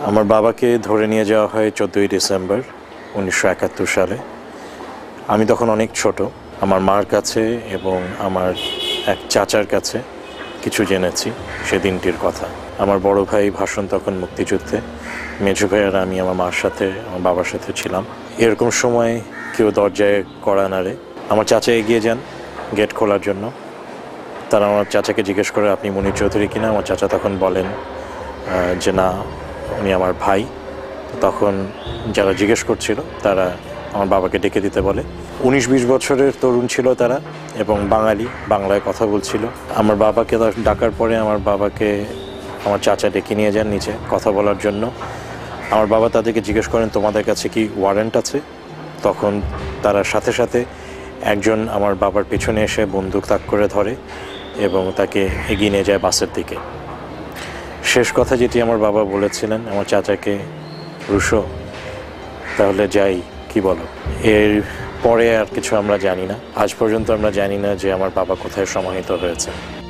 আমার বাবাকে ধরে নিয়ে যাওয়া হয় 14ই ডিসেম্বর 1971 সালে। আমি তখন অনেক ছোট। আমার মার কাছে এবং আমার এক চাচার কাছে কিছু জেনেছি সেদিনটির কথা। আমার বড় ভাই ভাষণ তখন মুক্তিযুদ্ধে, মেজো ভাই আর আমি আমার মার সাথে আমার বাবার সাথে ছিলাম। এরকম সময় কেউ দরজায় কড়া নাড়ে। আমার চাচা এগিয়ে যান গেট খোলার জন্য। তারা আমার চাচাকে জিজ্ঞেস করে, আপনি মনির চৌধুরী কিনা? আমার চাচা তখন বলেন যে না, উনি আমার ভাই। তখন যারা জিজ্ঞেস করছিল তারা আমার বাবাকে ডেকে দিতে বলে। 19-20 বছরের তরুণ ছিল তারা এবং বাংলায় কথা বলছিল। আমার বাবাকে ডাকার পরে আমার বাবাকে আমার চাচা ডেকে নিয়ে যান নিচে কথা বলার জন্য। আমার বাবা তাদেরকে জিজ্ঞেস করেন, তোমাদের কাছে কি ওয়ারেন্ট আছে? তখন তারা সাথে সাথে একজন আমার বাবার পেছনে এসে বন্দুক তাক করে ধরে এবং তাকে এগিয়ে নিয়ে যায় বাসের দিকে। শেষ কথা যেটি আমার বাবা বলেছিলেন আমার চাচাকে, রুশো তাহলে যাই, কি বলো? এর পরে আর কিছু আমরা জানি না। আজ পর্যন্ত আমরা জানি না যে আমার বাবা কোথায় সমাহিত হয়েছে।